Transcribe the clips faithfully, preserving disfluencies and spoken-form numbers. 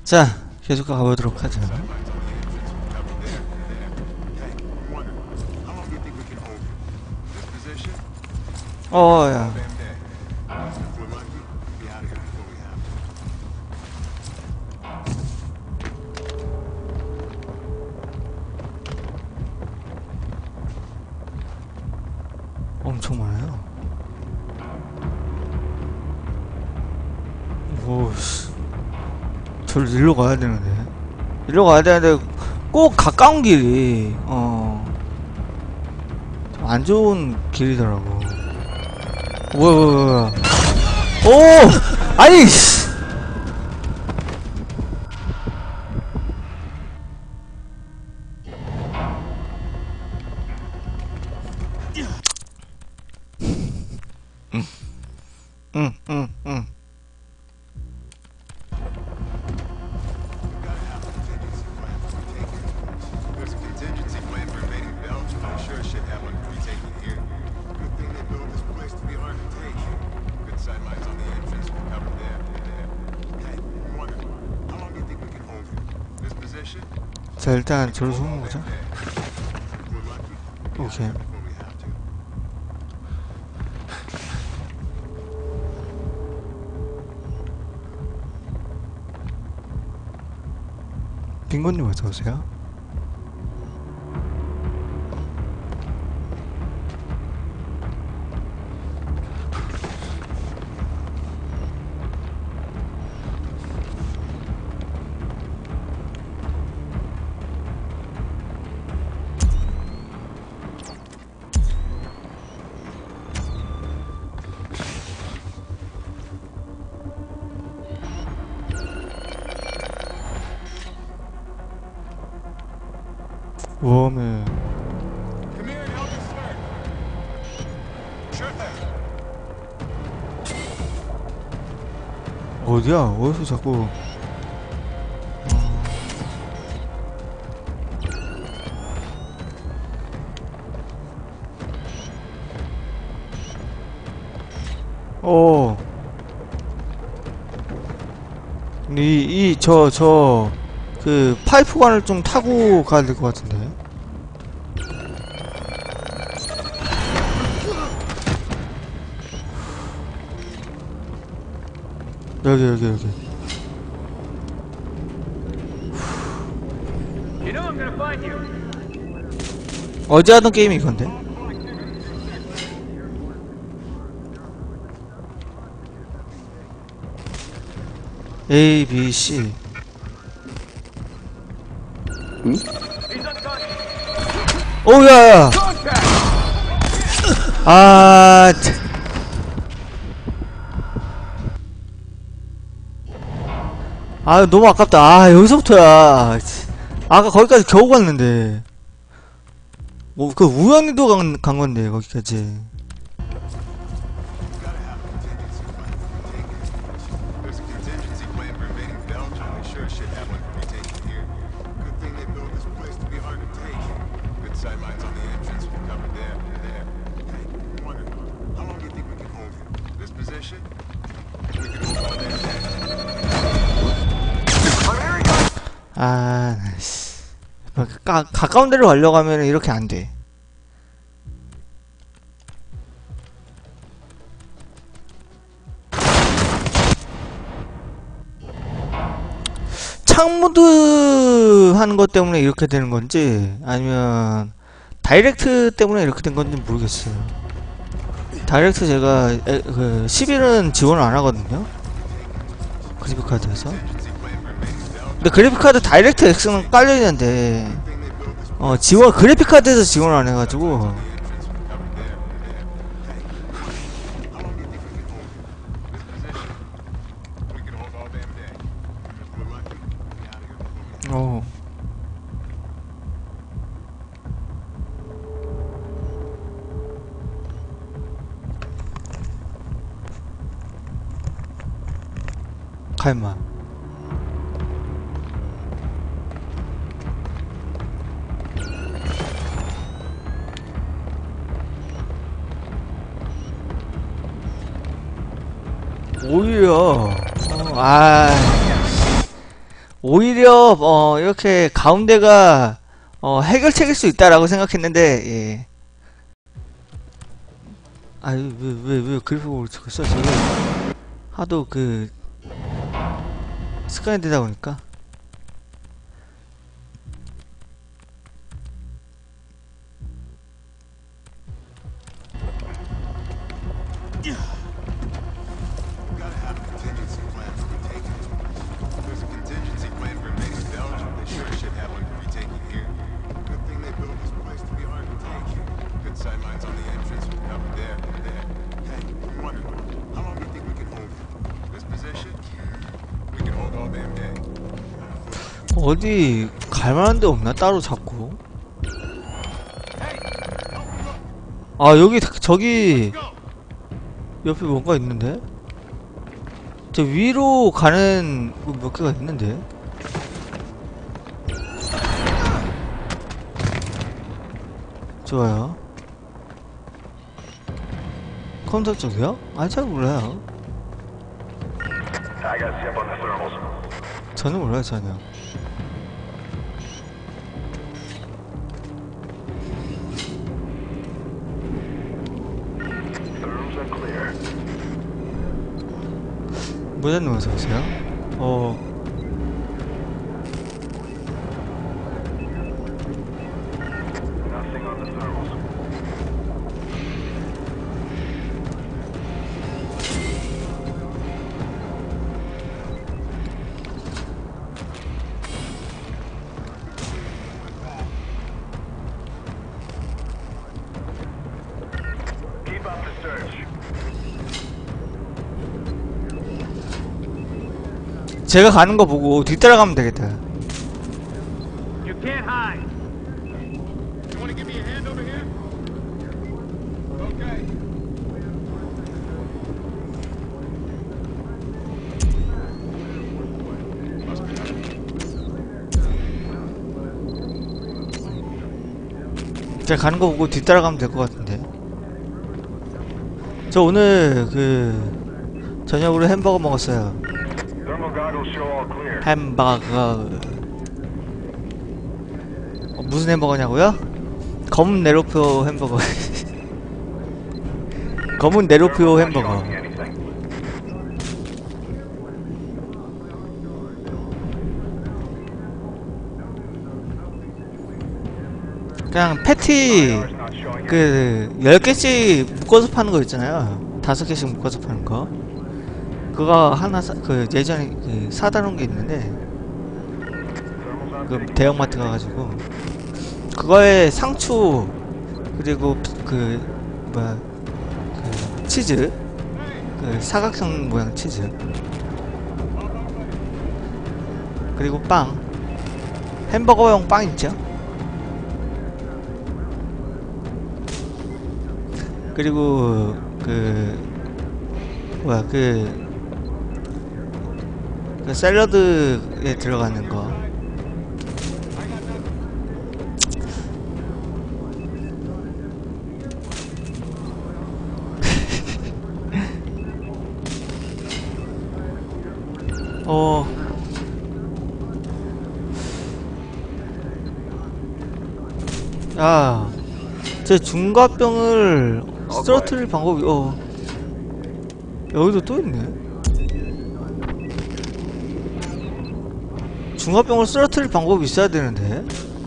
자, 계속 가보도록 하죠. 어, 야. 엄청 많아요. 오씨. 저를 일로 가야 되는데. 일로 가야 되는데, 꼭 가까운 길이, 어. 안 좋은 길이더라고. 뭐야, 뭐야, 뭐야. 오! 아니, 씨! 응, 응, 응. 자, 일단 저를 쏘는거죠. 오케이. 빙고님 어서오세요. 웜에 어디야? 어디서 자꾸 어 이 이 저 저 그 파이프관을 좀 타고 가야 될 것 같은데. 여기 여기 여기. 어제 하던 게임이 이건데. A, B, C. 응? 오야. 아. 아 너무 아깝다. 아 여기서부터야. 아까 거기까지 겨우 갔는데. 뭐 그 우연히도 간, 간 건데 거기까지. 아, 씨. 가, 가까운 데로 가려고 하면 이렇게 안 돼. 창모드 하는 것 때문에 이렇게 되는 건지, 아니면, 다이렉트 때문에 이렇게 된 건지 모르겠어요. 다이렉트 제가, 에, 그, 십일은 지원을 안 하거든요? 그래픽카드에서. 근데 그래픽카드 다이렉트 X는 깔려있는데 어 지원 그래픽카드에서 지원을 안 해가지고 어 가임마. 오히려 어, 아 오히려 어 이렇게 가운데가 어 해결책일 수 있다라고 생각했는데 예. 아유 왜왜왜 그래픽을 저거 써 저게 하도 그 습관이 되다 보니까 어디 갈만한 데 없나 따로 잡고. 아 여기 저기 옆에 뭔가 있는데? 저 위로 가는 몇 개가 있는데? 좋아요. 컴퓨터 쪽이요? 아 잘 몰라요. 저는 몰라요 전혀. 모자님 어서오세요. 어 제가 가는 거 보고 뒤따라가면 되겠다. You can't hide. You want to give me a hand over here? Okay. 제가 가는 거 보고 뒤따라가면 될 것 같은데. 저 오늘 그 저녁으로 햄버거 먹었어요. 햄버거. 어, 무슨 햄버거냐고요? 검은 네로표 햄버거. 검은 네로표 햄버거. 그냥 패티 그 열 개씩 묶어서 파는 거 있잖아요. 다섯 개씩 묶어서 파는 거. 그거 하나 사, 그 예전에 그 사다 놓은 게 있는데 그 대형마트 가가지고 그거에 상추 그리고 그 뭐야 그 치즈 그 사각형 모양 치즈 그리고 빵 햄버거용 빵 있죠? 그리고 그 뭐야 그 그 샐러드에 들어가는 거. 어. 야, 제 중과병을 쓰러뜨릴 방법이 어. 여기도 또 있네. 중화병을 쓰러뜨릴 방법이 있어야 되는데.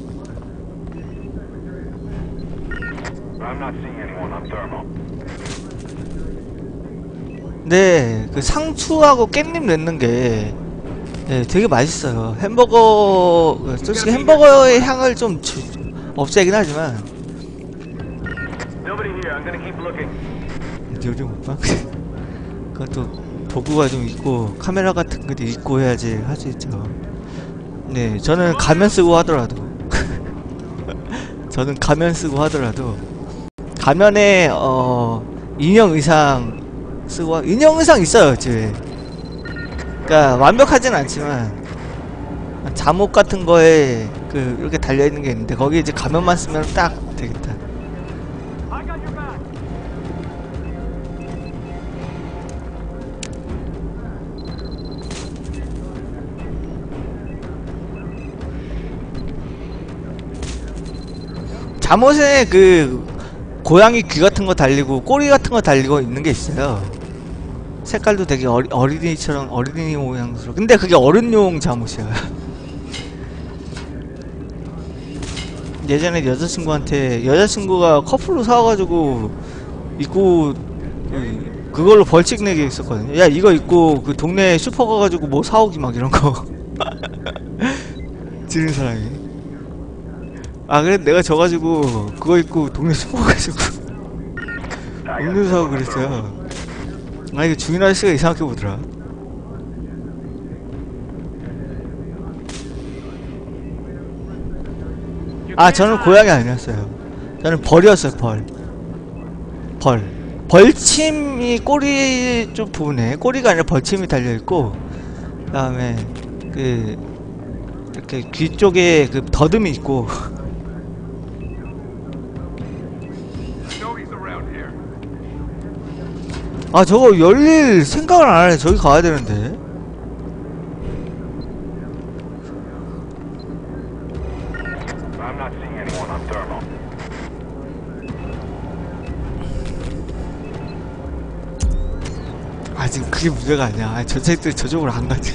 네, 그 상추하고 깻잎 넣는 게 네, 되게 맛있어요. 햄버거, 솔직히 햄버거의 향을 좀 주, 없애긴 하지만. 요리 먹방? 그것도 도구가 좀 있고 카메라 같은 것도 있고 해야지 할 수 있죠. 네, 저는 가면 쓰고 하더라도 저는 가면 쓰고 하더라도 가면에 어 인형 의상 쓰고 하... 인형 의상 있어요 집에. 그러니까 완벽하진 않지만 잠옷 같은 거에 그 이렇게 달려 있는 게 있는데 거기 이제 가면만 쓰면 딱 되겠다. 잠옷에 그 고양이 귀 같은 거 달리고 꼬리 같은 거 달리고 있는 게 있어요. 색깔도 되게 어리, 어린이처럼 어린이 모양스러워. 근데 그게 어른용 잠옷이야. 예전에 여자친구한테 여자친구가 커플로 사와가지고 입고 그, 그걸로 벌칙 내기 했었거든요. 야 이거 입고 그 동네 슈퍼 가가지고 뭐 사오기 막 이런거 지른 사람이. 아 그래 내가 져가지고 그거 입고 동네 슈퍼 가가지고 음료 사고 그랬어요. 아 이거 주인 아저씨가 이상하게 보더라. 아 저는 고양이 아니었어요. 저는 벌이었어요. 벌. 벌. 벌침이 꼬리 쪽 부분에 꼬리가 아니라 벌침이 달려있고 그 다음에 그 이렇게 귀 쪽에 그 더듬이 있고 아 저거 열릴 생각을 안 하네. 저기 가야 되는데. 아 지금 그게 문제가 아니야. 아, 저 책들 저쪽으로 안 가지.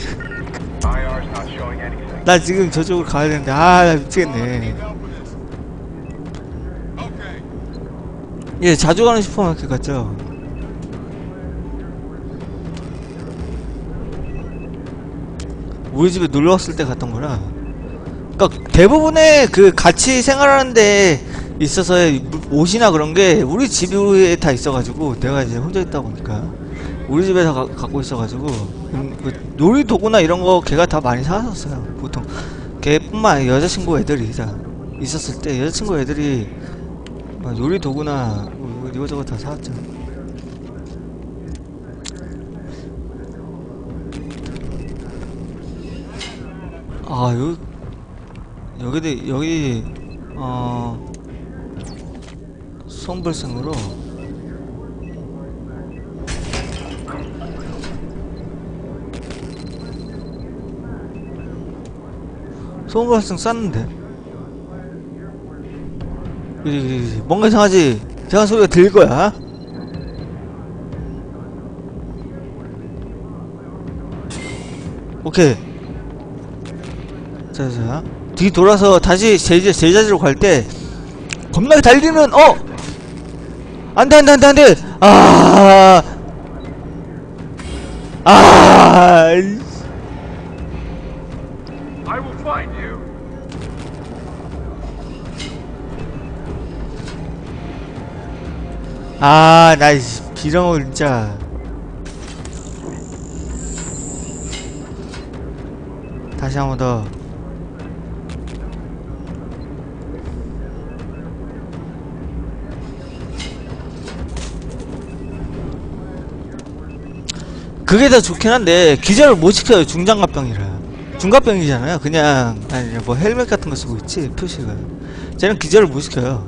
나 지금 저쪽으로 가야 되는데 아 나 미치겠네. 예 자주 가는 슈퍼마켓 같죠? 우리 집에 놀러 왔을 때 갔던 거라. 그니까 대부분의 그 같이 생활하는데 있어서의 옷이나 그런 게 우리 집에 다 있어가지고 내가 이제 혼자 있다 보니까 우리 집에서 가, 갖고 있어가지고 음, 그 놀이도구나 이런 거 걔가 다 많이 사왔었어요. 보통 걔뿐만 아니라 여자친구 애들이 다 있었을 때 여자친구 애들이 막 놀이도구나 뭐 이거저거 다 사왔죠. 아 여기 여기도 여기 어 손불생으로 손불생 쌌는데 그지 그지 뭔가 이상하지. 이상한 소리가 들릴 거야. 오케이. 자자 뒤 돌아서 다시 제자, 제자리로 갈 때 겁나게 달리는 어! 안돼 안돼 안돼 안돼 아 아 I will find you. 아 나 비렁을 진짜 다시 한 번 더. 그게 더 좋긴 한데 기절을 못 시켜요. 중장갑병이라. 중갑병이잖아요. 그냥 아니 뭐 헬멧 같은 거 쓰고 있지 표시가. 쟤는 기절을 못 시켜요.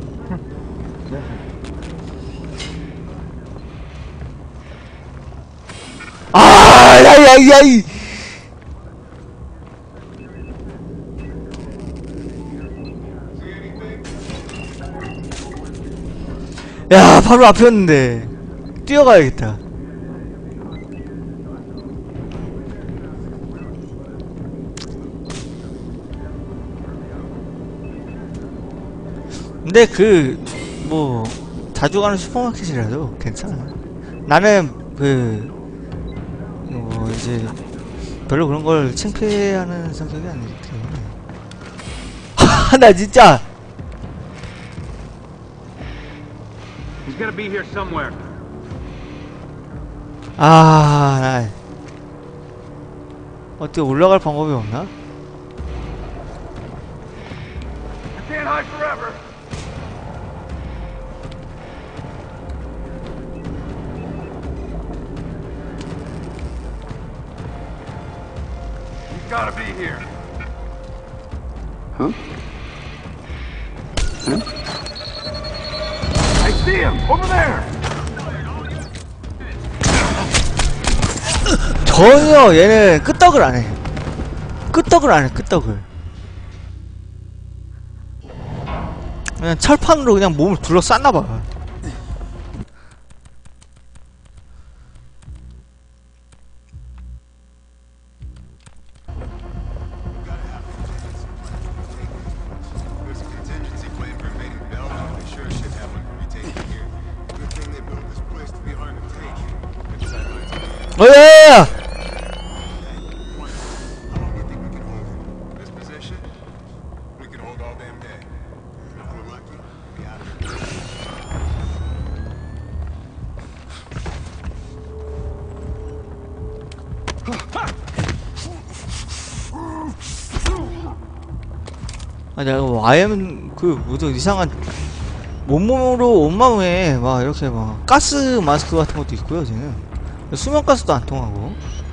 아, 야야야이. 야, 바로 앞이었는데 뛰어가야겠다. 근데 그 뭐 자주 가는 슈퍼마켓이라도 괜찮아. 나는 그 뭐 이제 별로 그런 걸 창피해하는 성격이 아니기 때문에. 나 진짜 He's gonna be here somewhere. 아, 나 어떻게 올라갈 방법이 없나? I can't hide forever. He's gotta be here. Huh? Huh? I see him over there. 전혀 얘는 끄떡을 안 해. 끄떡을 안 해. 끄떡을. 그냥 철판으로 그냥 몸을 둘러쌌나봐. There's a contingency plan for invading Belgium. They sure should have one for retaking here. Good thing they built this place to be hard to take. Good sidelines on the 어예! How long do you think we can hold it? This position? We could hold all damn day. If we're lucky, we'll be out of here. 아 내가 와이엠 그 무슨 이상한 몸몸으로 온몸에 막 이렇게 막 가스 마스크 같은 것도 있고요. 쟤는 수면 가스도 안 통하고.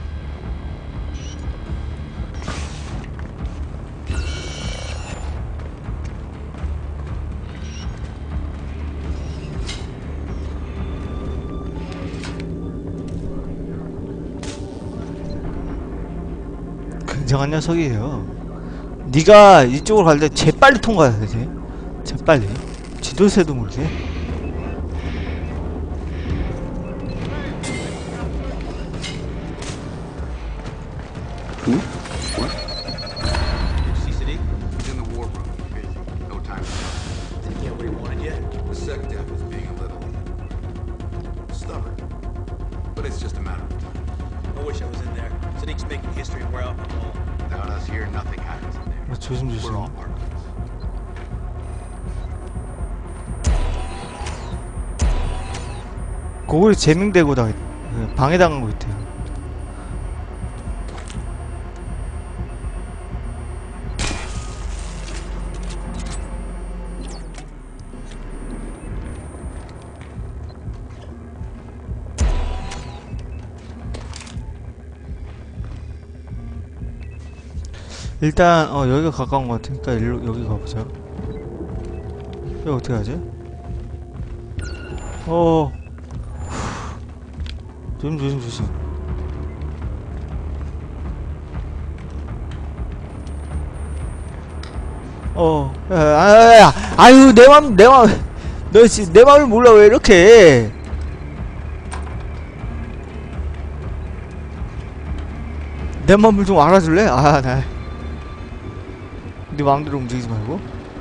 굉장한 녀석이에요. 네가 이쪽으로 갈 때 재빨리 통과해야 되지. 재빨리. 지도새도 모르게. C C D? In the war room. No time to talk. Did he get what he wanted yet? The SecDef is being a little stubborn. But it's just a matter of time. I wish I was in there. Sadiq's making history and we're out in the wall. Without us here, nothing happens in there. 조심조심. We're all part of this. 그걸 재밍되고 다 방해당하고 있대요. 일단 어 여기가 가까운 것 같으니까 일로 여기 가보자. 여기 어떻게 하지? 어 조심 조심 조심. 어, 야, 아, 야, 아유, 내 맘, 내 맘, 너 지, 내 맘을 몰라 왜 이렇게? 내 맘을 좀 알아줄래? 아, 나, 네 마음대로 움직이지 말고.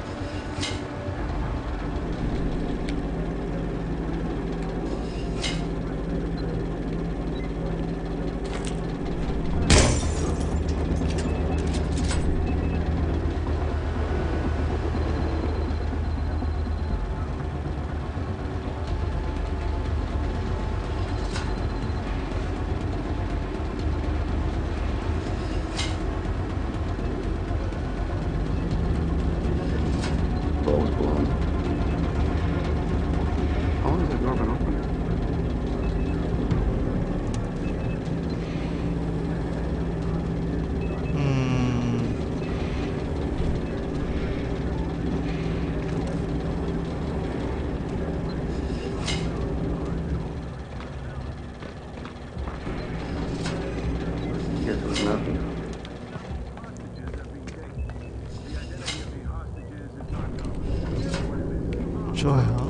좋아요.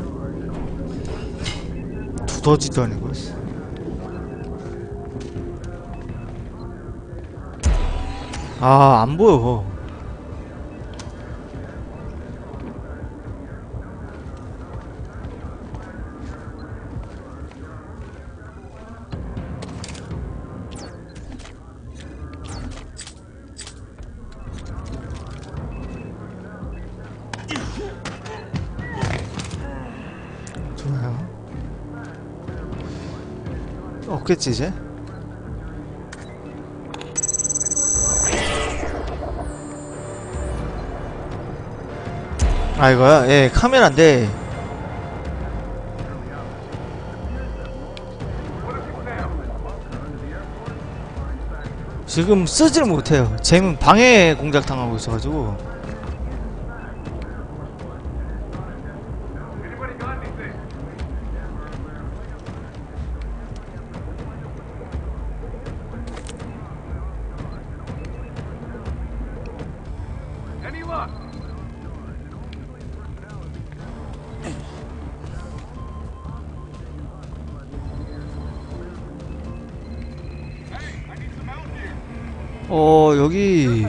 두더지도 아니고. 아, 안 보여. 좋아요. 없겠지 이제? 아 이거야? 예, 카메라인데 지금 쓰질 못해요. 쟤는 방해 공작 당하고 있어가지고. Anybody got anything? Any luck? 어 여기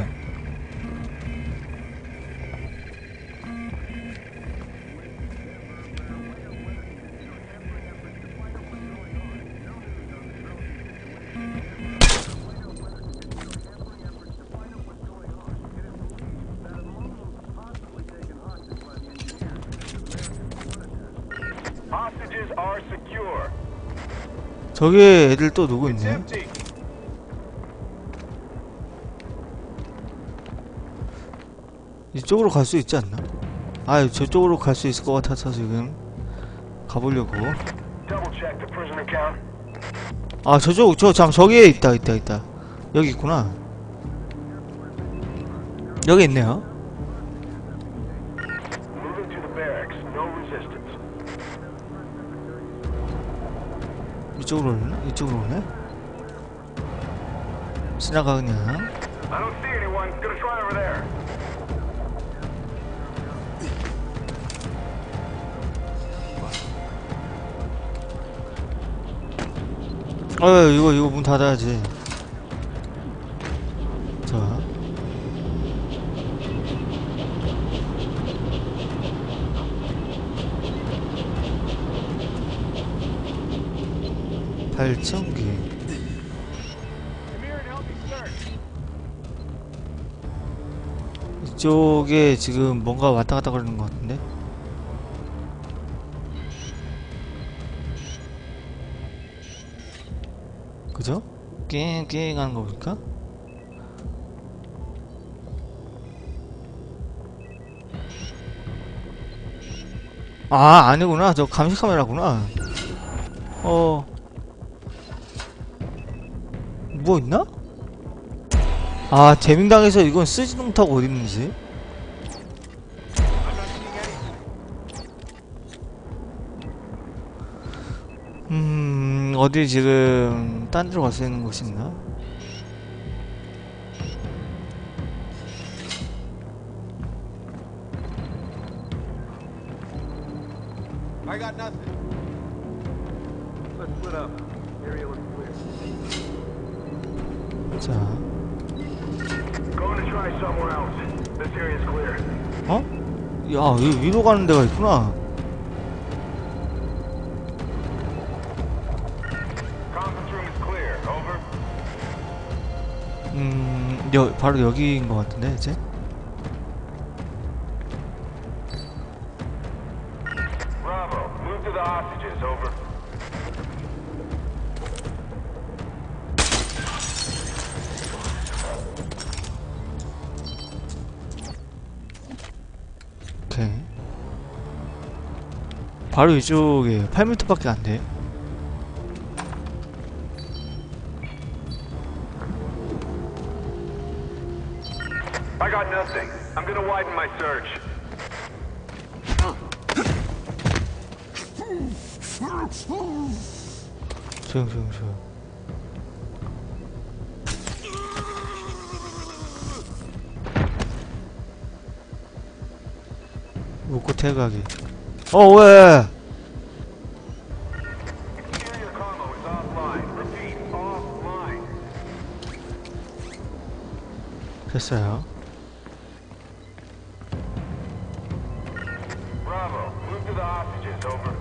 Hostages are secure. 저기 애들 또 누구 It's 있네. empty. 이쪽으로 갈 수 있지 않나? 아 저쪽으로 갈 수 있을 것 같아서 지금 가보려고. Double check the prisoner count. 아 저쪽 저 잠 저기에 있다 있다 있다. 여기 있구나. 여기 있네요. Moving to the barracks. No resistance. 이쪽으로 오네? 이쪽으로 오네? 지나가 그냥. I don't see anyone. Gonna try over there. 어 이거 이거 문 닫아야지. 자 발전기. Come here and help me search. 이쪽에 지금 뭔가 왔다 갔다 거리는 것 같은데? 그죠? 깽깽 하는 거 보니까? 아 아니구나. 저 감시 카메라구나. 어... 뭐 있나? 아 재민당에서 이건 쓰지도 못하고 어디 있는지. 음 어디 지금 딴 데로 갈 수 있는 곳이 있나? I got nothing. Let's split up. Area looks clear. 자 Going to try somewhere else. This area is clear. 어? 야 위, 위로 가는 데가 있구나. Conference room is clear. Over. 음 여, 바로 여기인 것 같은데 이제? Bravo. Move to the hostages. Over. 오케이. 바로 이쪽에 팔 미터밖에 안 돼. I got nothing. I'm gonna widen my search. 조용 조용 조용. 웃고 태가기. 어 왜? Exterior combo is offline. Repeat, offline. 됐어요. Bravo. Move to the hostages. Over.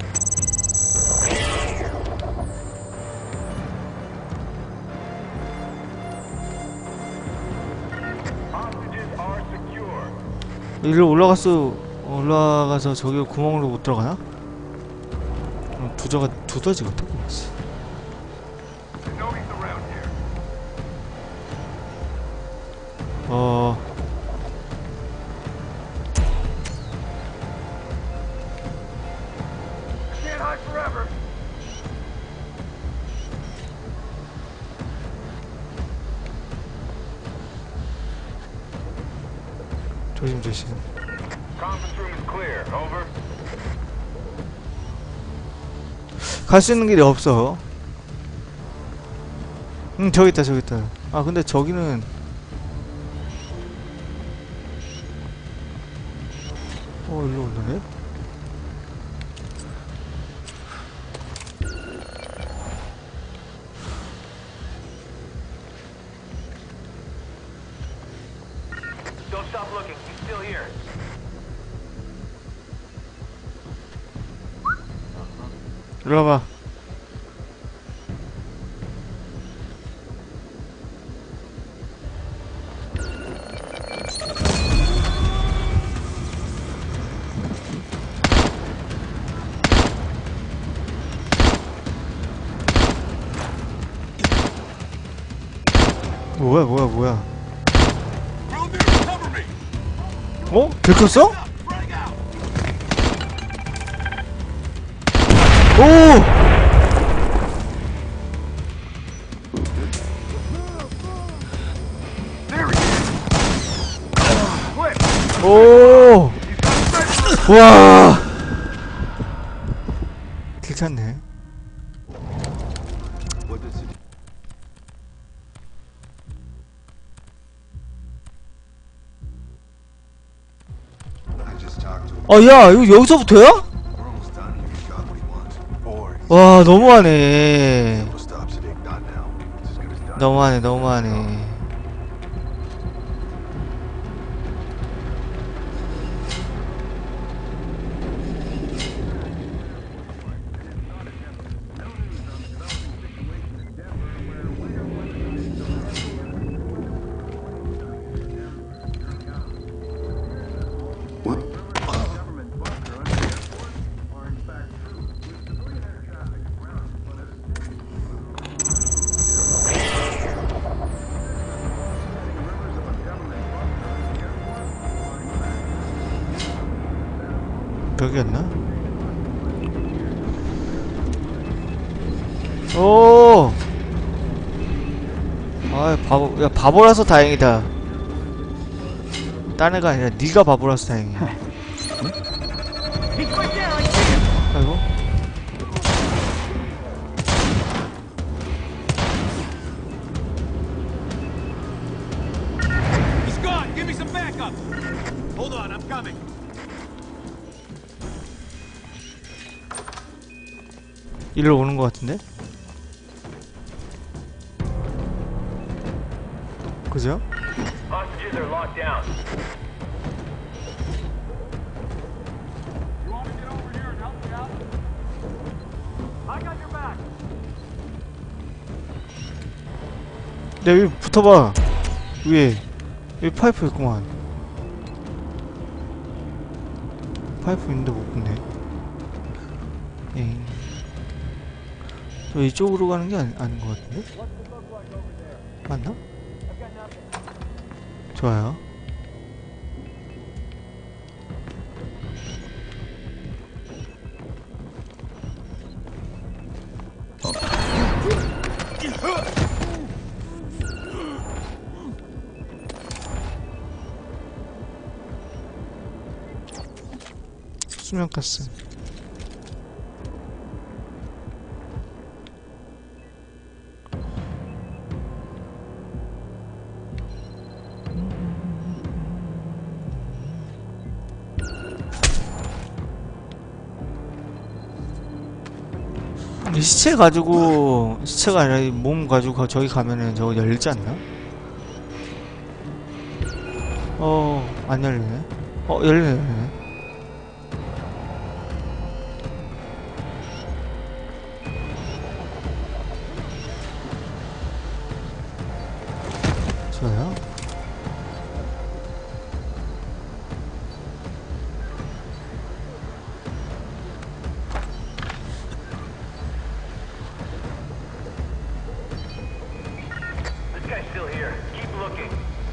Hostages are secure. 일로 올라갈 수 올라가서 저기 구멍으로 못 들어가나? 어, 부저가 두더지 같아. 씨. No one's around here. 어 Can't hide forever. 조심 조심. Conference room is clear. Over. 갈 수 있는 길이 없어. 응 저기 있다 저기 있다. 아 근데 저기는 어 일로 올라네? stop looking. He's still here. 일로 와봐. 뭐야 뭐야 뭐야. 어? 들켰어? 오! 오! 우와! 괜찮네. What does it? I just talked to him. 아, 야, 이거 여기서부터야? We're almost done here. He got what he wants. Or 와, 너무하네. we'll stop Sadiq. Not now. It's as good as done. 너무하네, 너무하네. What? 여기였나? 오! 아, 바보, 야, 바보라서 다행이다. 딴 애가 아니라 네가 바보라서 다행이야. 아이고. He's gone. Give me some backup. Hold on, I'm coming. 이리로 오는 것 같은데? 그죠? Hostages are locked down. You want to get over here and help me out? I got your back. 야, 여기 붙어봐. 위에. 여기 파이프 있구만. 파이프 있는데 못 붙네. 에잉. 저 이쪽으로 가는 게 아니, 아닌 것 같은데? 맞나? 좋아요. 수면가스. 이 시체 가지고, 시체가 아니라 이 몸 가지고 저기 가면은 저거 열리지 않나? 어, 안 열리네. 어, 열리네, 열리네. 좋아요. This guy's still here. Keep looking.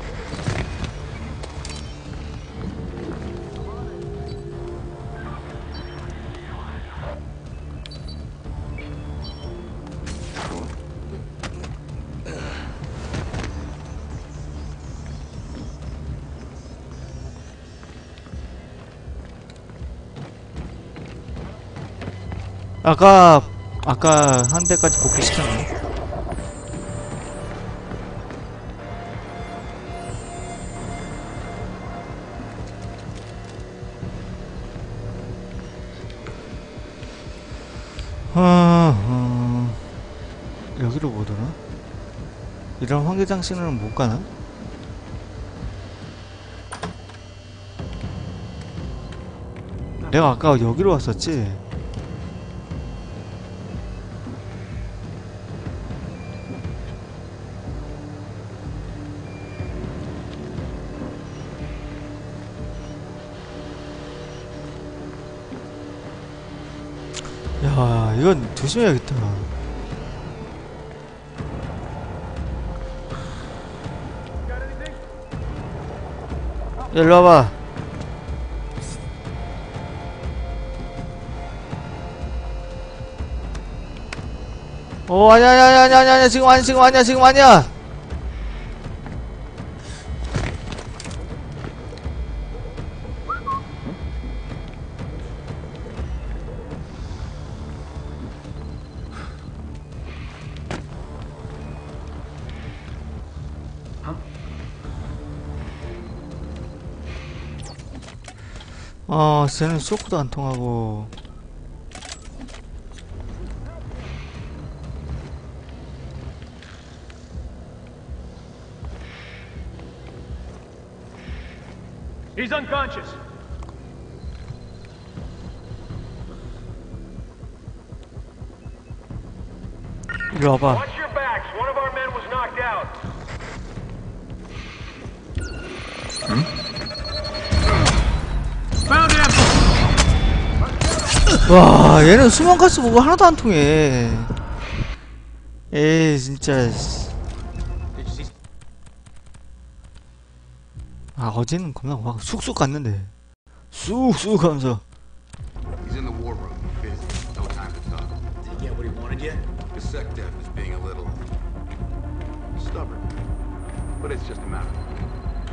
아까 아까 한 대까지 복귀시켰네. 아, 어, 여기로 못 오나? 이런 환기장치는 못 가나? 내가 아까 여기로 왔었지. 야, 이건 조심해야겠다. 일로 와봐. 어, 아니야, 아니야, 아니야, 아니야, 아니야, 지금 아니야, 지금 아니야, 지금 아니야. 어, 쟤는 쇼크도 안 통하고. He's unconscious. 이리 와봐. Watch your backs. One of our men was knocked out. Found him. 와, 얘는 수면가스 보고 하나도 안 통해. 에이, 진짜. 씨. Did you see? 아, 어제는 겁나 막 쑥쑥 갔는데. 쑥쑥 가면서. He's in the war room. Busy. No time to talk. Did he get what he wanted yet? The SecDef is being a little stubborn, but it's just a matter of time.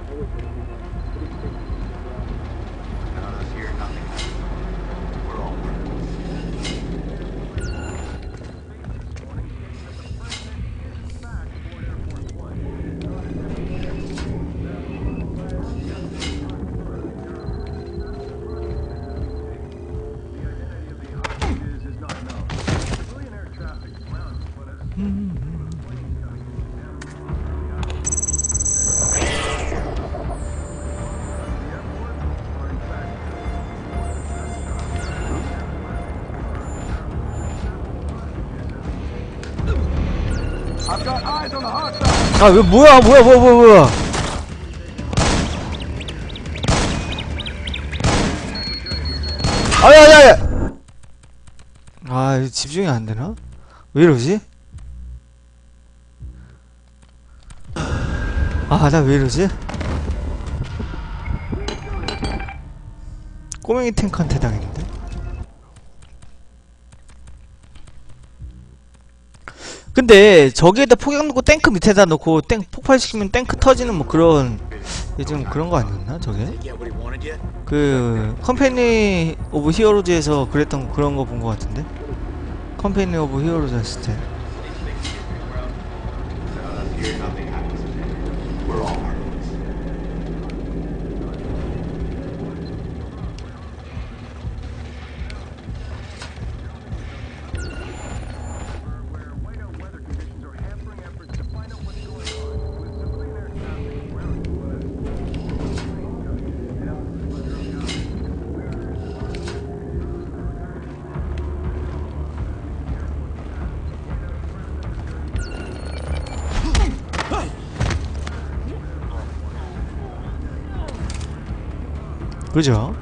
Without us here, nothing happens. We're all workers. 아, 왜, 뭐야, 뭐야, 뭐야, 뭐야, 뭐야. 아야, 야, 야. 아, 이거 집중이 안 되나? 왜 이러지? 아, 나 왜 이러지? 꼬맹이 탱크한테 당했는데? 근데 저기에다 폭격 놓고 탱크 밑에다 놓고 탱 폭발시키면 탱크 터지는 뭐 그런 요즘 그런 거 아니었나 저게? Did he get what he wanted yet? 그 컴퍼니 오브 히어로즈에서 그랬던 그런 거 본 거 같은데? 컴퍼니 오브 히어로즈 했을 때. Here, nothing happens. We're all workers. 그죠?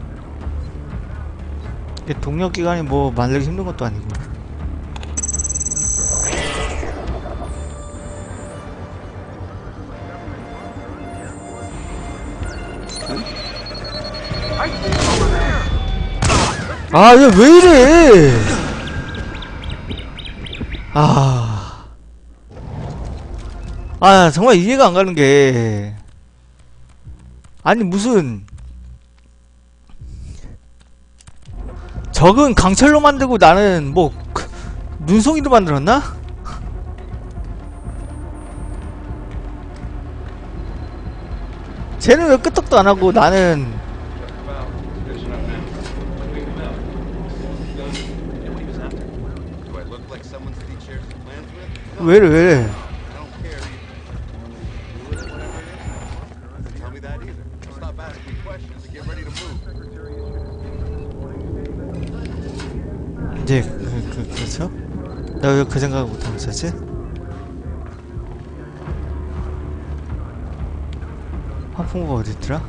이게 동력 기간이 뭐 만들기 힘든 것도 아니고. 아, 얘 왜 이래? 아, 아, 정말 이해가 안 가는 게, 아니 무슨 적은 강철로 만들고 나는 뭐 눈송이로 만들었나? 쟤는 왜 끄떡도 안 하고 나는 Do I look like someone Steve shares his plans with? 왜래 왜래? I don't care either. Do it, whatever it is. Tell me that either. Stop asking me questions and get ready to move. 예, 그, 그, 그렇죠? 내가 왜 그 생각을 못하고 있었지? 환풍구가 어딨더라?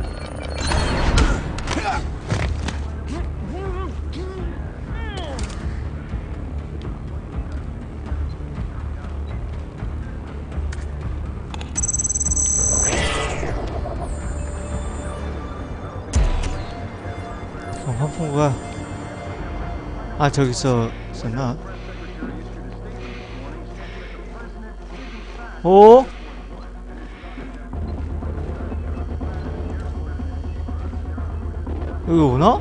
어, 환풍구가 아 저기 있어 있었나? 오? 여기 오나?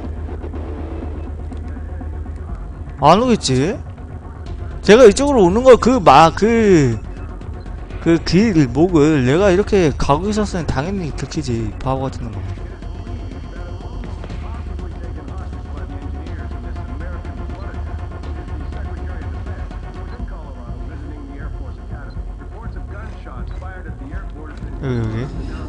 안 오겠지? 제가 이쪽으로 오는 거 그 막 그 그 길 목을 내가 이렇게 가고 있었으면 당연히 들키지 바보 같은 놈. 여기 여기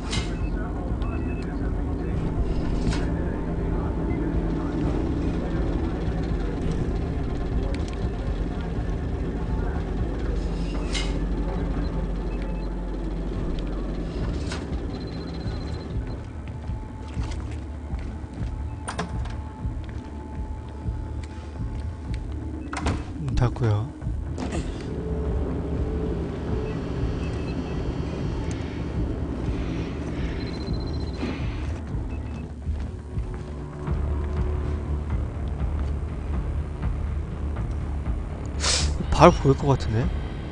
문 닫고요. 바로 보일 것 같은데?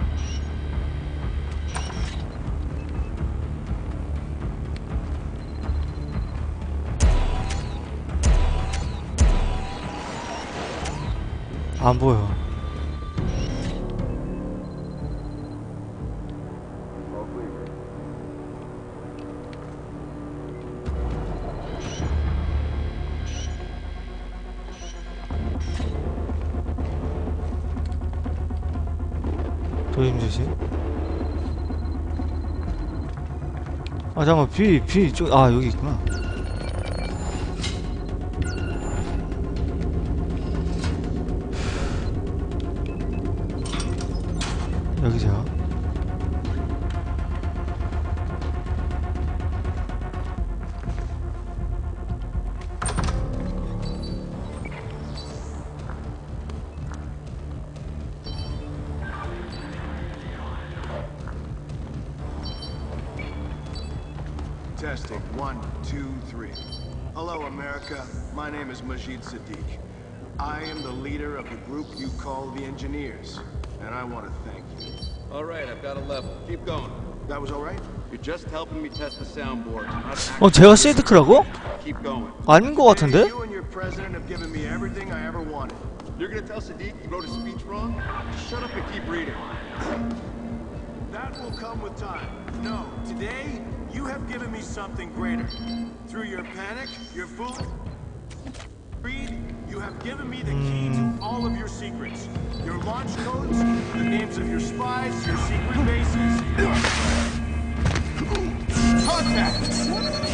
안 보여. 도임주시? 아 잠깐만 비, 비, 저, 아 여기 있구나. 여기죠. Testing. One, two, three. Hello, America. My name is Majid Sadiq. I am the leader of the group you call the Engineers, and I want to thank you. All right, I've got a level. Keep going. That was all right? You're just helping me test the soundboard. not 어, 제가 시드크라고? Keep going. 아닌 것 같은데? You and your president have given me everything I ever wanted. You're gonna tell Sadiq you wrote his speech wrong? Just shut up and keep reading. That will come with time. No, today, you have given me something greater. Through your panic, your fool... greed, you have given me the key to all of your secrets. Your launch codes, the names of your spies, your secret bases... Contact!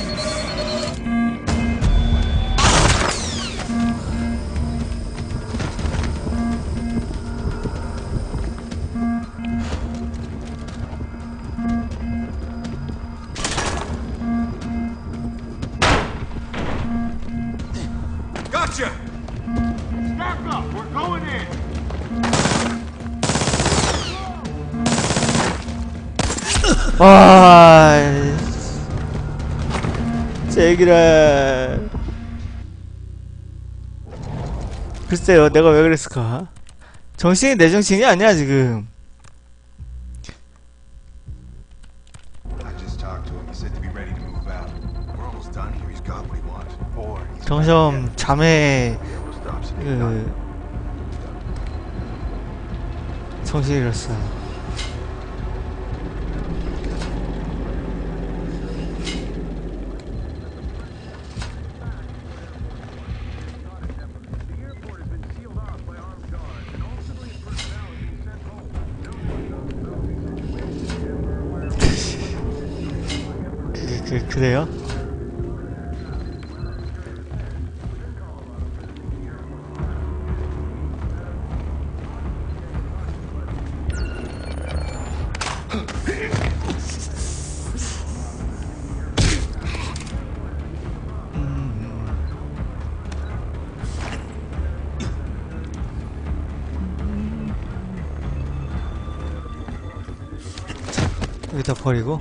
Gotcha! Back up! We're going in! 와, 제기라. 글쎄요, 내가 왜 그랬을까? 정신이 내 정신이 아니야 지금. I just talked to him. He said to be ready to move out. We're almost done here. He's got what he wants. Or he's 점점 잠에 stops it. 그 정신이 잃었어. 그, 그, 그래요? 여기다 버리고.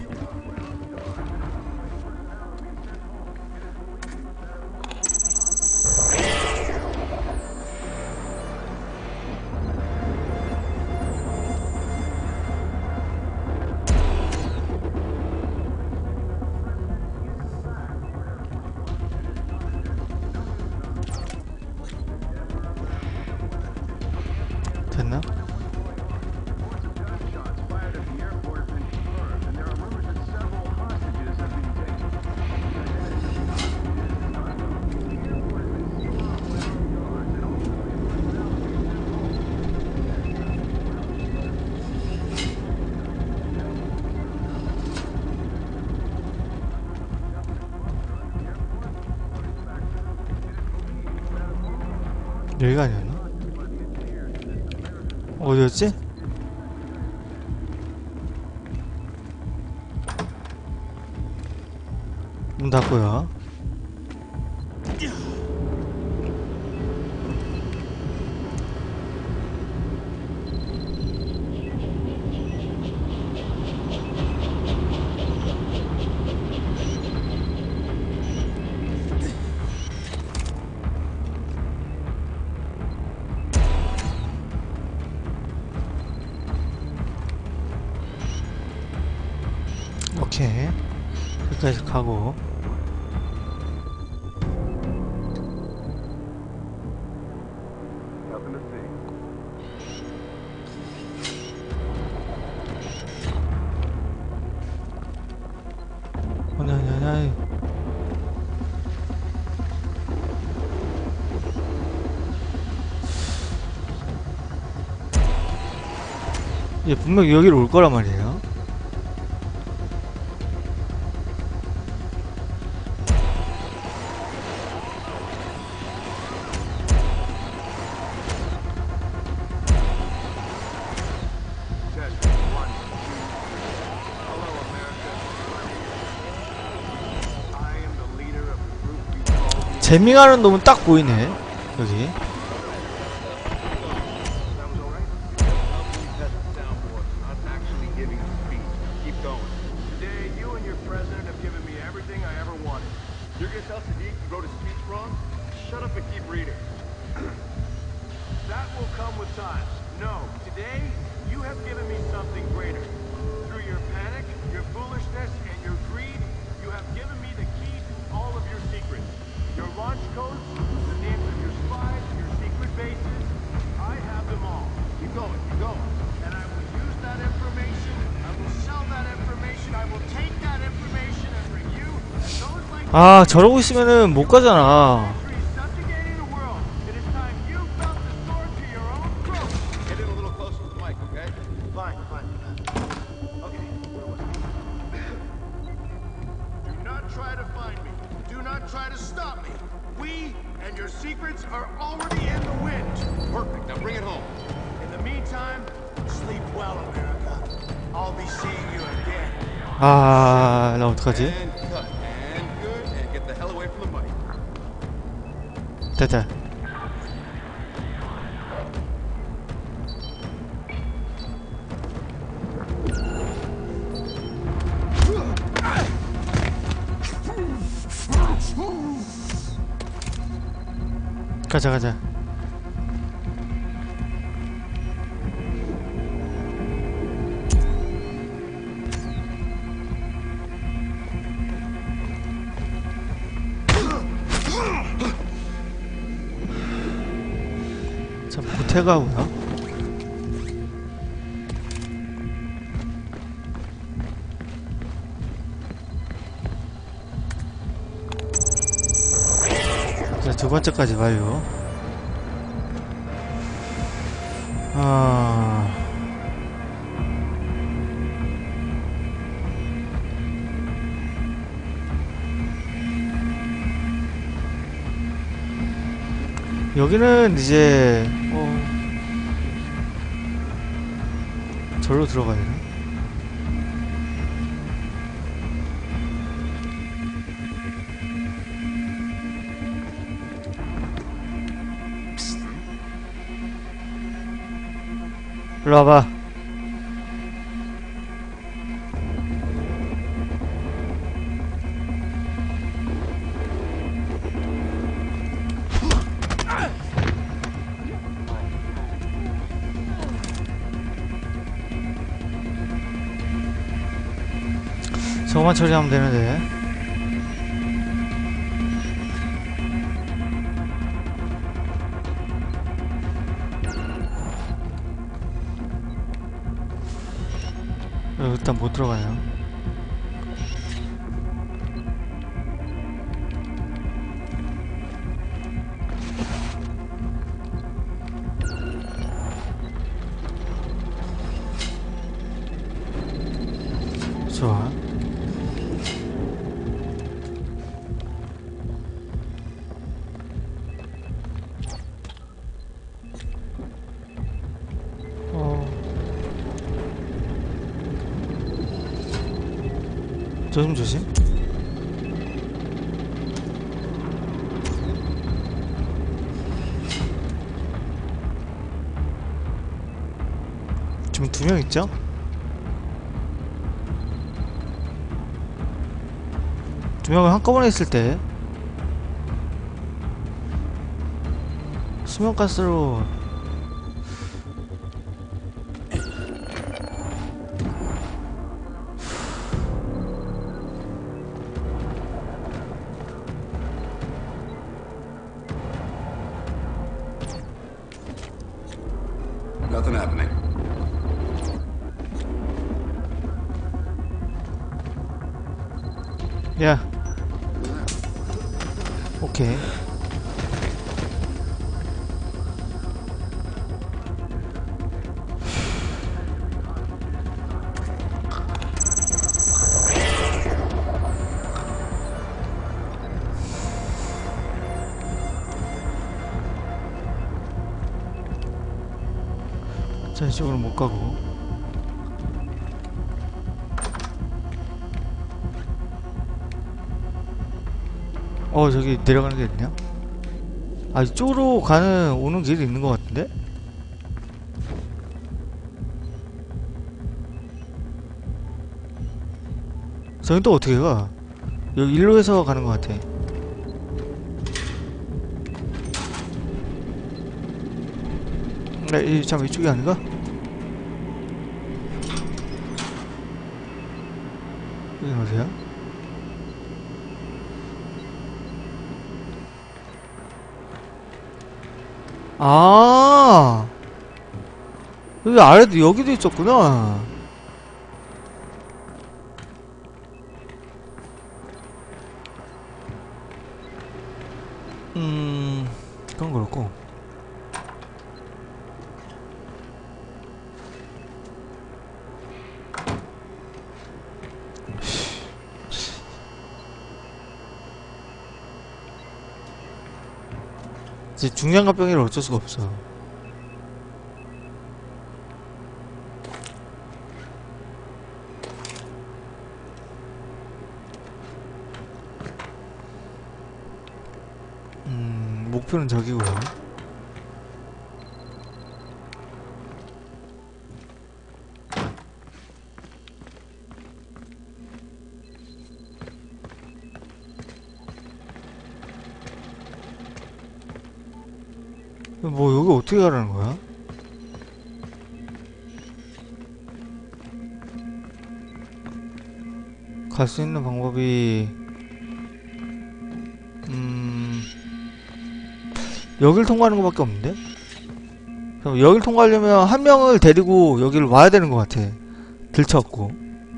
됐나? 여기가 아니었나? 어디였지? 문 닫고요. 오케이. 여기까지 가고. 아니 아니 아니 아니. 얘 분명 여기로 올 거란 말이에요. 재밍하는 놈은 딱 보이네 여기. Today, you and your president have given me everything I ever wanted. You're gonna tell Sadiq he wrote his speech wrong? Shut up and keep reading. That will come with time. No, today, you have given me something greater. Through your panic, your foolishness, and your greed, you have given me the key to all of your secrets. Your launch codes, the names of your spies, your secret bases, I have them all. Keep going, keep going. And I will use that information, I will sell that information, I will take that information and bring you and those like 아 저러고 있으면은 못 가잖아. countries subjugating the world. It is time you felt the sword to your own throat. Get in a little closer to the mic, okay? Fine, fine. Okay. Do not try to find me. Do not try to stop me. We and your secrets are already in the wind. Perfect, now bring it home. In the meantime, sleep well, America. I'll be seeing you again. 아, 나 어떡하지? And cut, and good, and get the hell away from the mic. 됐다. 가자 가자. 참 보태가구나. 자, 두 번째까지 가요. 아. 여기는 이제 어 절로 들어가야 되나? 일로 와봐. 저만 처리하면 되는데. 어, 일단 못 들어가요. 좋아. 어. 조심조심. 지금 두 명 있죠? 두 명을 한꺼번에 있을 때 수면가스로 Nothing happening. 야 오케이. 자, 이쪽으로 못 가고. 어, 저기 내려가는 게 있냐? 아, 이쪽으로 가는, 오는 길이 있는 것 같은데? 저긴 또 어떻게 가? 여기 일로에서 가는 것 같아. 네, 이, 잠깐 이쪽이 아닌가? 여긴 어디야? 아, 여기 아래도 여기도 있었구나. 음, 그건 그렇고. 이제 중량갑병이라 어쩔 수가 없어. 음, 목표는 저기고요. 뭐 여기 어떻게 가라는 거야? 갈 수 있는 방법이 음 여길 통과하는 것밖에 없는데? 그럼 여길 통과하려면 한 명을 데리고 여기를 와야 되는 것 같아. 들쳐갖고.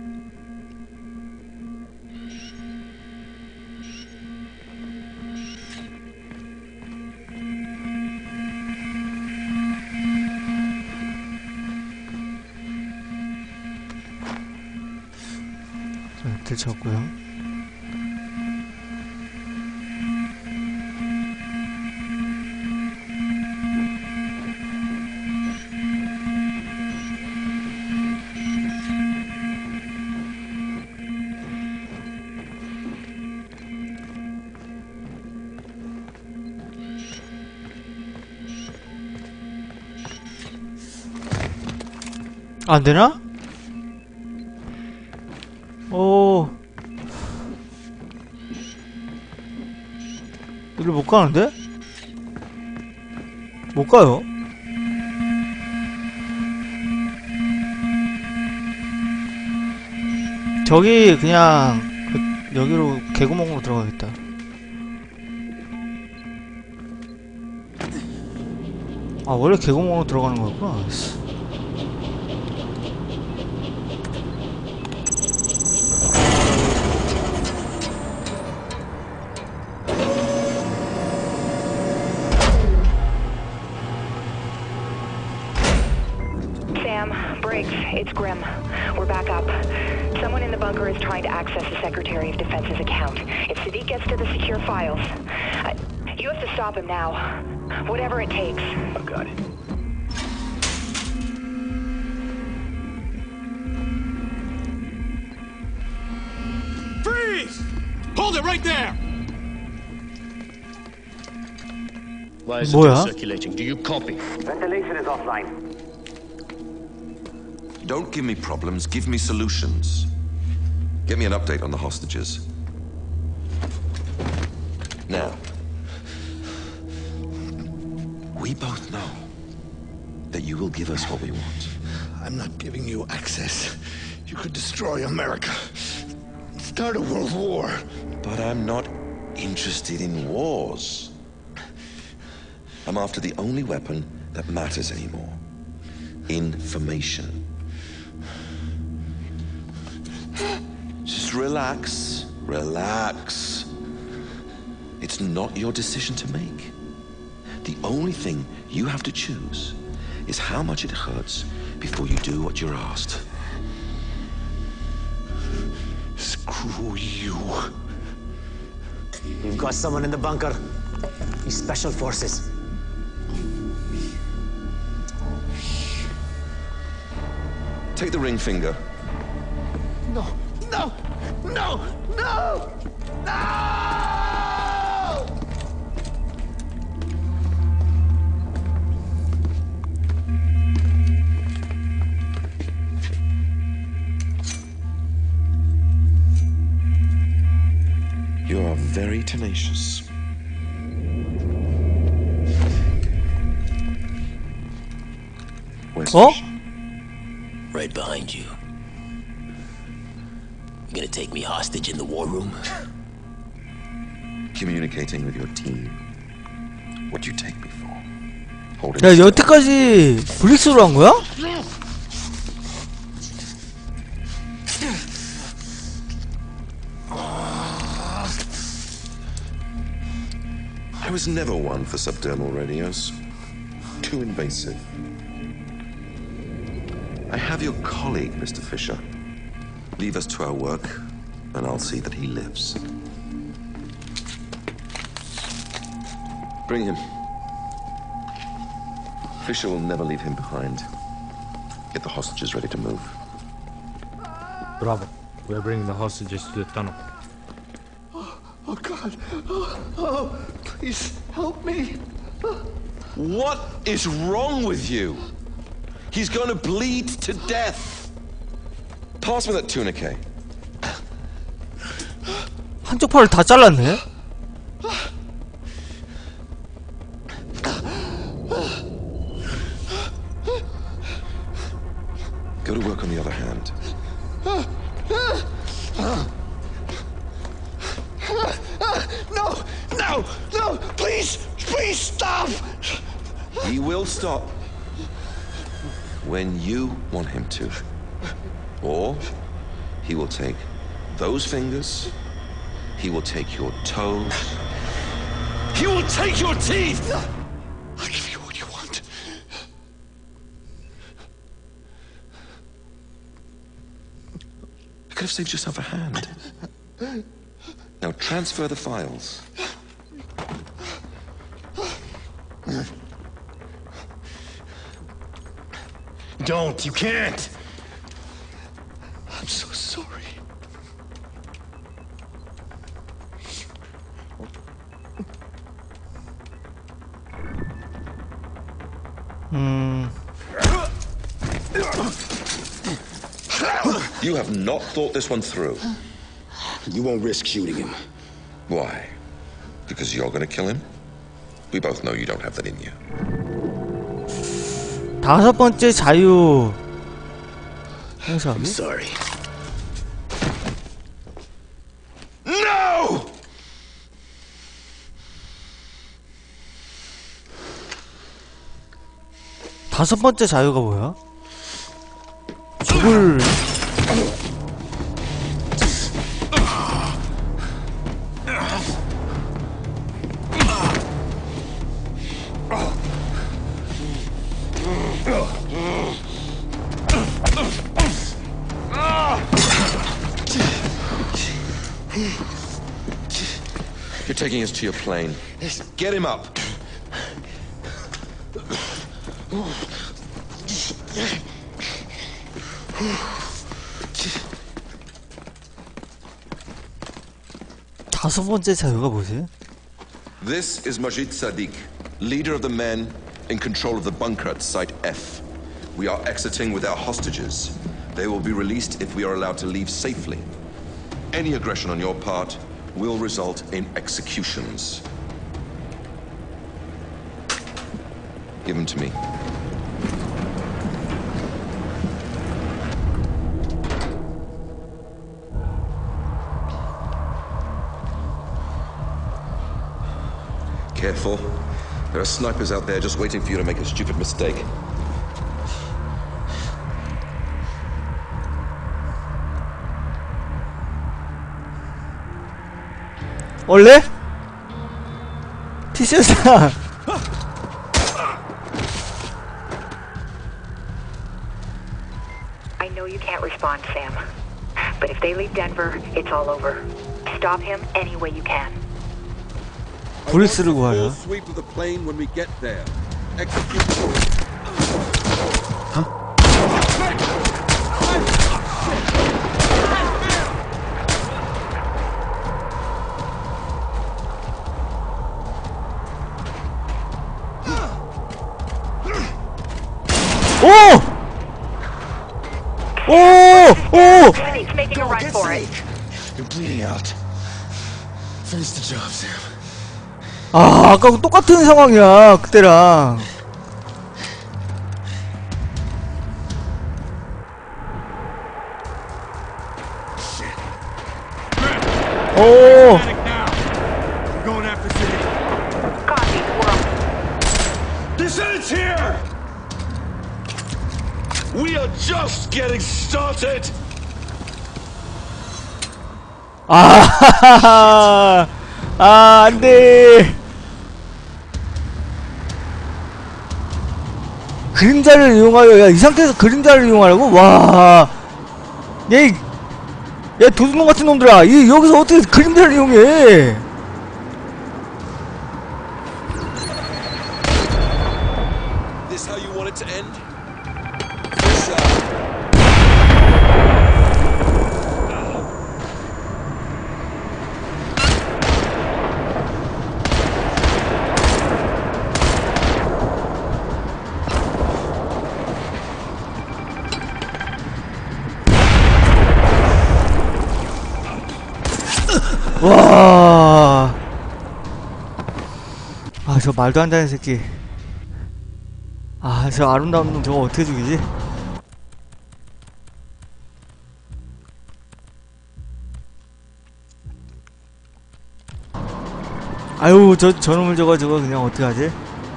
들쳤고요. 안 되나? 오, 이리로 못 가는데? 못 가요. 저기 그냥 그 여기로 개구멍으로 들어가겠다. 아 원래 개구멍으로 들어가는 거구나. Sam, Briggs, it's Grim. We're back up. Someone in the bunker is trying to access the Secretary of Defense's account. If Sadiq gets to the secure files, uh, you have to stop him now. Whatever it takes. I got it. Freeze! Hold it right there! Why is 뭐야? it circulating? Do you copy? Ventilation is offline. Don't give me problems, give me solutions. Get me an update on the hostages. Now, we both know that you will give us what we want. I'm not giving you access. You could destroy America. Start a world war. But I'm not interested in wars. I'm after the only weapon that matters anymore. Information. Just relax, relax. It's not your decision to make. The only thing you have to choose is how much it hurts before you do what you're asked. Screw you. We've got someone in the bunker. He's special forces. Take the ring finger. No, no, no, no, no! You are very tenacious. Where's 어? Fish? Right behind you. You gonna take me hostage in the war room? Communicating with your team. What do you take me for? Holding 야 still. 여태까지 브릭스로 한 거야? I was never one for subdermal radios. Too invasive. I have your colleague, Mister Fisher. Leave us to our work, and I'll see that he lives. Bring him. Fisher will never leave him behind. Get the hostages ready to move. Bravo. We are bringing the hostages to the tunnel. Oh, God. Oh, oh, please help me. What is wrong with you? He's going to bleed to death. Pass me that tourniquet. 한쪽 팔을 다 잘랐네. Go to work on the other hand. No, no, no, please, please stop. He will stop when you want him to. Or he will take those fingers, he will take your toes, he will take your teeth! I'll give you what you want. You could have saved yourself a hand. Now transfer the files. Don't, you can't. I'm so sorry. 음. You have not thought this one through. You won't risk shooting him. Why? Because you're gonna kill him? We both know you don't have that in you. 다섯 번째 자유 행사기? I'm sorry. 다섯 번째 자유가 뭐야? 죽을 You're taking us to your plane. Get him up. 다섯 번째 자유가 뭐지? This is Majid Sadiq, leader of the men in control of the bunker at Site F. We are exiting with our hostages. They will be released if we are allowed to leave safely. Any aggression on your part will result in executions. Give them to me. Careful. There are snipers out there just waiting for you to make a stupid mistake. 원래? 티셔츠다. I know you can't respond, Sam. But if they leave Denver, it's all over. Stop him any way you can. 브리스를 구하려. Sweep of the plane when we get there. Execute. 오! 오! 오! He's making a run for it. You're bleeding out. Finish the job, Sam. 아, 아까 똑같은 상황이야, 그때랑. 오! Descendants here! We are just getting started! 아, 아, 안 돼. 그림자를 이용하여, 야, 이 상태에서 그림자를 이용하라고? 와. 얘, 야, 도둑놈 같은 놈들아. 이, 여기서 어떻게 그림자를 이용해? This how you want it to end? 와. 아, 저 말도 안 되는 새끼. 아, 저 아름다운 놈 저거 어떻게 죽이지? 아유, 저, 저놈을 저거, 저거 그냥 어떻게 하지?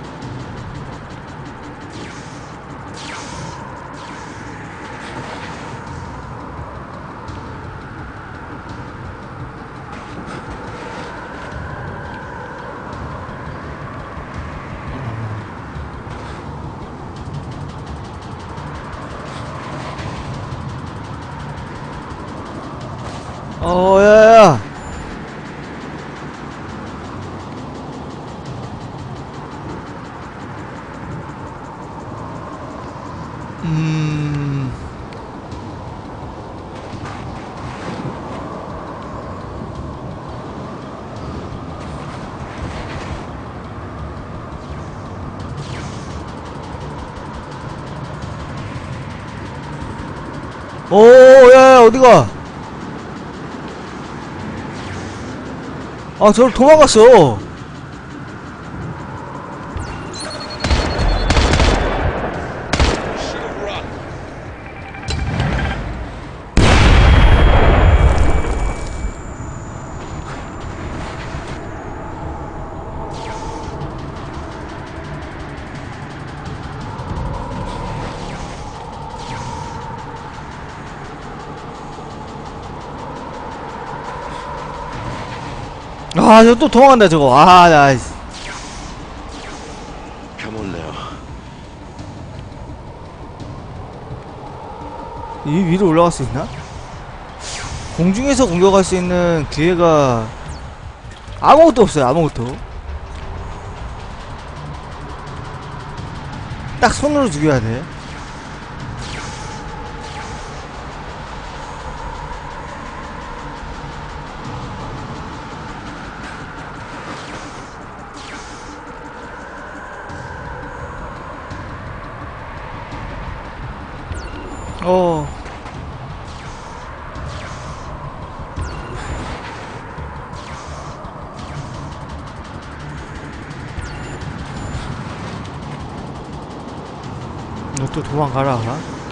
어, 야, 야. 음. 오, 야, 야, 어디가? 아, 저를 도망갔어. 아, 저 또 도망간다 저거. 아, 나. Come on now. 이 위로 올라갈 수 있나? 공중에서 공격할 수 있는 기회가 아무것도 없어요. 아무것도. 딱 손으로 죽여야 돼. 어. 너 또 도망가라.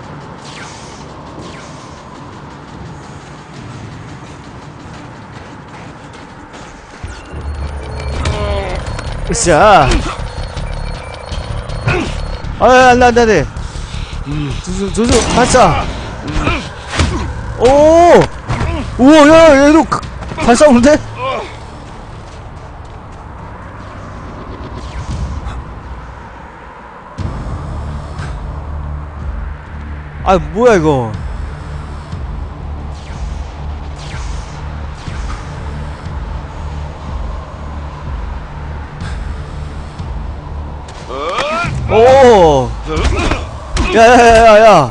으쌰. 아, 안 돼, 안 돼, 안 돼. 조조, 조조, 발사! 오! 우와, 야, 얘도 발사 오는데? 아, 뭐야, 이거. 오! 야야야야야!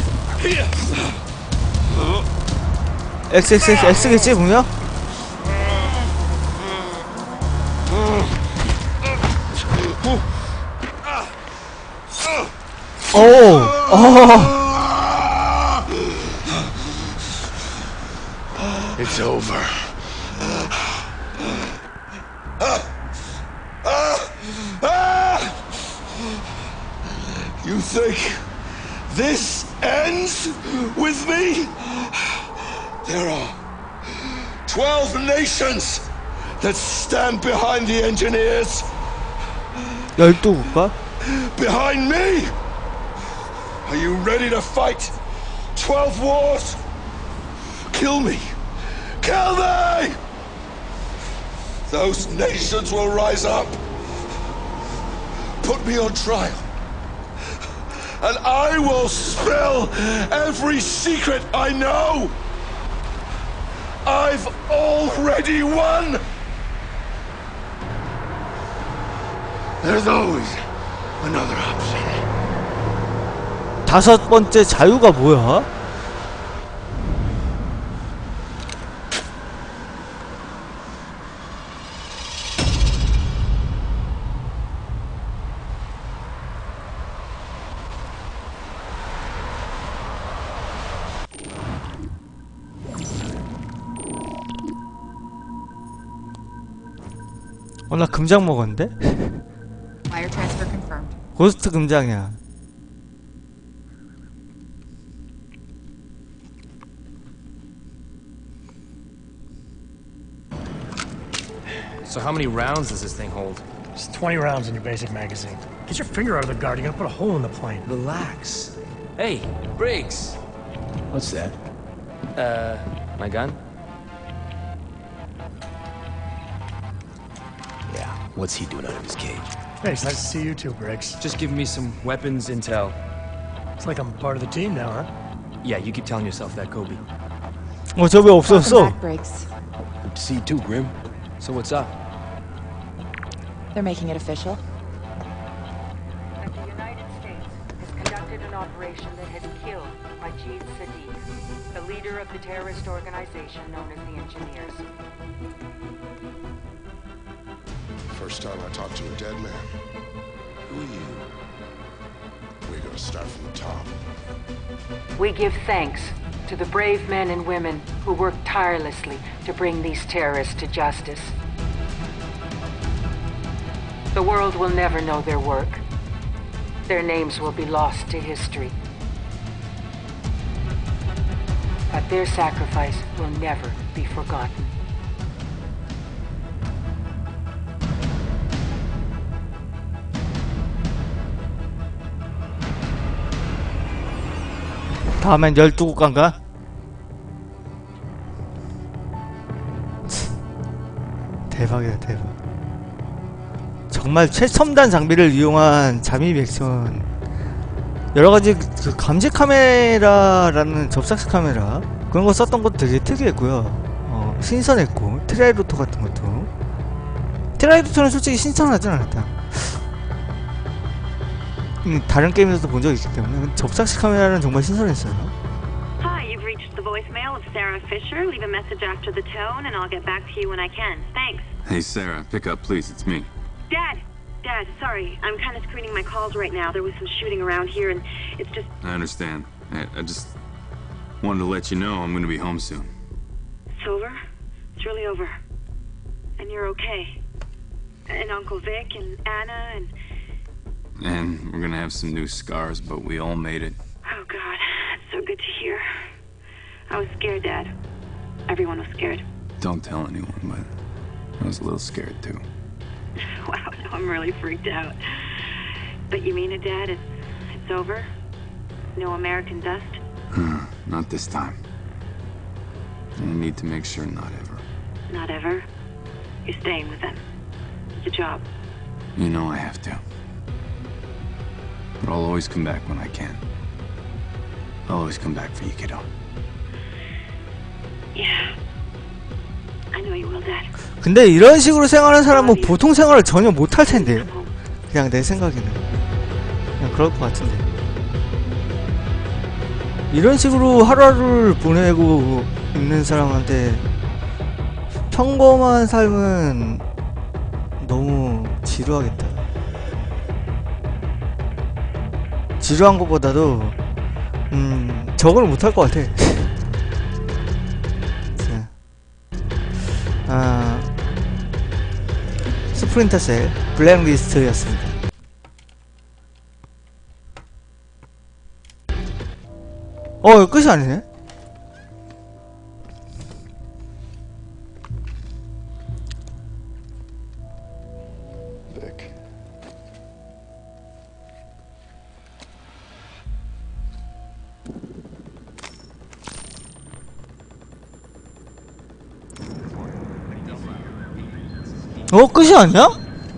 엑스엑스엑스 X겠지 분명? 오! 어! It's over. You think this ends with me? There are twelve nations that stand behind the engineers. 열두 국가? Behind me? Are you ready to fight twelve wars? Kill me. Kill me! Those nations will rise up. Put me on trial. And I will spill every secret I know. I've already won. There's always another option. 다섯 번째 자유가 뭐야? 어, 나 금장 먹었는데? Wire transfer confirmed. 고스트 금장이야. So how many rounds does this thing hold? It's twenty rounds in your basic magazine. Get your finger out of the guard. You're gonna put a hole in the plane. Relax. Hey, Briggs. What's that? Uh, my gun? Yeah, what's he doing out of his cage? Hey, it's nice to see you too, Briggs. Just give me some weapons intel. It's like I'm part of the team now, huh? Yeah, you keep telling yourself that, Kobe. 어, 저 왜 없었어? Welcome back, Briggs. Good to see you too, Grim. So what's up? They're making it official. That the United States has conducted an operation that has killed Majid Sadiq, the leader of the terrorist organization known as the Engineers. First time I talked to a dead man. Who are you? We're gonna start from the top. We give thanks to the brave men and women who work tirelessly to bring these terrorists to justice. The world will never know their work. Their names will be lost to history. But their sacrifice will never be forgotten. 다음엔 열두 국가인가? 대박이다 대박. 정말 최첨단 장비를 이용한 잠입 액션. 여러가지 그 감지 카메라라는 접삭식 카메라 그런 거 썼던 것도 되게 특이했고요. 어, 신선했고 트라이로토 같은 것도. 트라이로토는 솔직히 신선하진 않았다. 음, 다른 게임에서도 본 적이 있기 때문에 접삭식 카메라는 정말 신선했어요. Hi, you've reached the voicemail of Sarah Fisher. Leave a message after the tone and I'll get back to you when I can. Thanks. Hey, Sarah, pick up, please. It's me. Dad! Dad, sorry. I'm kind of screening my calls right now. There was some shooting around here and it's just... I understand. I, I just wanted to let you know I'm going to be home soon. It's over? It's really over. And you're okay. And Uncle Vic and Anna and... And we're going to have some new scars, but we all made it. Oh, God. That's so good to hear. I was scared, Dad. Everyone was scared. Don't tell anyone, but I was a little scared, too. Wow, now I'm really freaked out. But you mean it, Dad? It's, it's over? No American dust? Not this time. I need to make sure not ever. Not ever? You're staying with them. It's a job. You know I have to. But I'll always come back when I can. I'll always come back for you, kiddo. Yeah. I know you will, Dad. 근데 이런 식으로 생활하는 사람은 보통 생활을 전혀 못할 텐데. 그냥 내 생각에는 그냥 그럴 것 같은데. 이런 식으로 하루하루를 보내고 있는 사람한테 평범한 삶은 너무 지루하겠다. 지루한 것보다도 음 적응을 못할 것 같아. 아, 스프린터 셀 블랙리스트였습니다. 어, 끝이 아니네. 어? 끝이 아니야?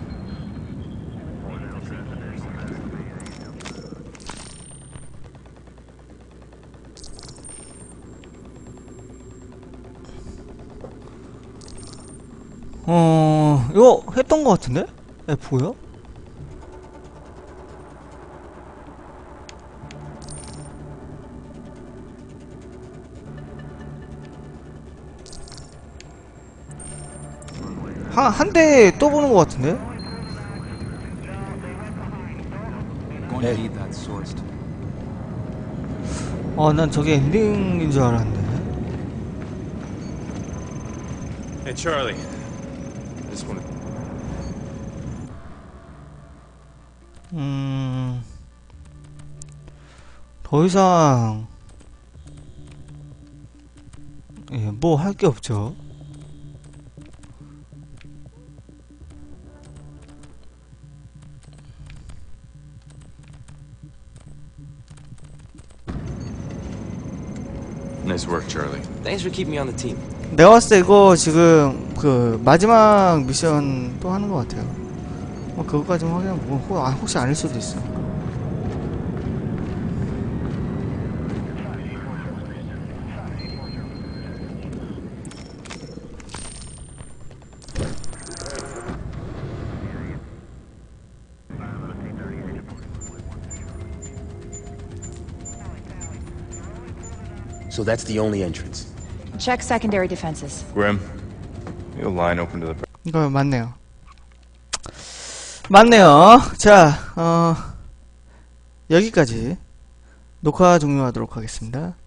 어... 이거 했던 것 같은데? 에프오요? 한, 한 대 또 보는 것 같은데? 아, 난 저게 엔딩인 줄 알았는데. Hey, Charlie. This one. 음... 더 이상 예, 뭐 할 게 없죠. Nice work, Charlie. Thanks for keeping me on the team. 내가 봤을 때 이거 지금 그 마지막 미션 또 하는 것 같아요. 뭐 그거까지만 확인하면 뭐 혹, 아, 혹시 아닐 수도 있어. So that's the only entrance. Check secondary defenses. Grim, your line open to the. 이거 맞네요. 맞네요. 자, 어, 여기까지 녹화 종료하도록 하겠습니다.